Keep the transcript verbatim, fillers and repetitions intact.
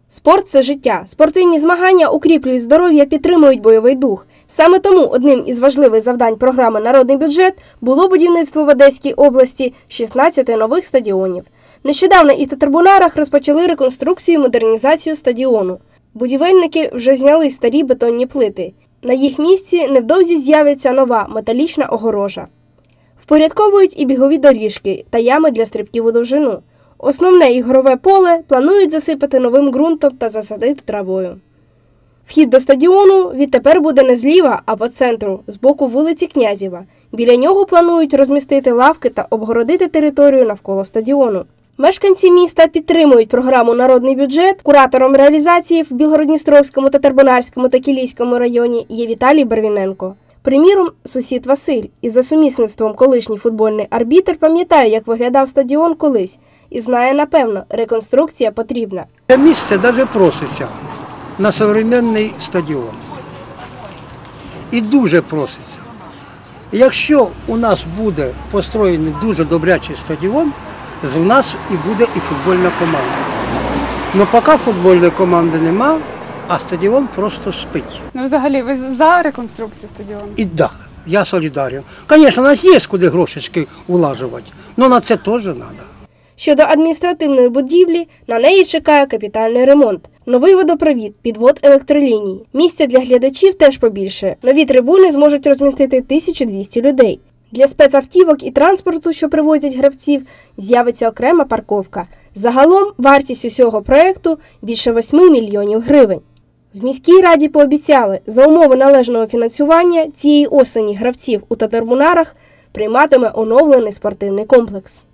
Спорт – це життя. Спортивні змагання укріплюють здоров'я, підтримують бойовий дух. Саме тому одним із важливих завдань програми «Народний бюджет» було будівництво в Одеській області шістнадцяти нових стадіонів. Нещодавно і в Татарбунарах розпочали реконструкцію і модернізацію стадіону. Будівельники вже зняли старі бетонні плити. На їх місці невдовзі з'явиться нова металічна огорожа. Впорядковують і бігові доріжки та ями для стрибків у довжину. Основне ігрове поле планують засипати новим ґрунтом та засадити травою. Вхід до стадіону відтепер буде не зліва, а по центру, з боку вулиці Князєва. Біля нього планують розмістити лавки та обгородити територію навколо стадіону. Мешканці міста підтримують програму «Народний бюджет». Куратором реалізації в Білгород-Дністровському, Татарбунарському та Кілійському районі є Віталій Барвіненко. Приміром, сусід Василь із за сумісництвом колишній футбольний арбітр пам'ятає, як виглядав стадіон колись. І знає, напевно, реконструкція потрібна. Це місце навіть проситься на сучасний стадіон. І дуже проситься. Якщо у нас буде построєний дуже добрячий стадіон, з нас і буде і футбольна команда. Але поки футбольної команди нема, а стадіон просто спить. Ну, взагалі, ви за реконструкцію стадіону? І так, да, я солідарен. Звісно, у нас є куди грошечки влажувати, але на це теж треба. Щодо адміністративної будівлі, на неї чекає капітальний ремонт. Новий водопровід, підвод електроліній. Місця для глядачів теж побільше. Нові трибуни зможуть розмістити тисячу двісті людей. Для спецавтівок і транспорту, що привозять гравців, з'явиться окрема парковка. Загалом вартість усього проєкту – більше восьми мільйонів гривень. В міській раді пообіцяли, за умови належного фінансування цієї осені гравців у Татарбунарах прийматиме оновлений спортивний комплекс.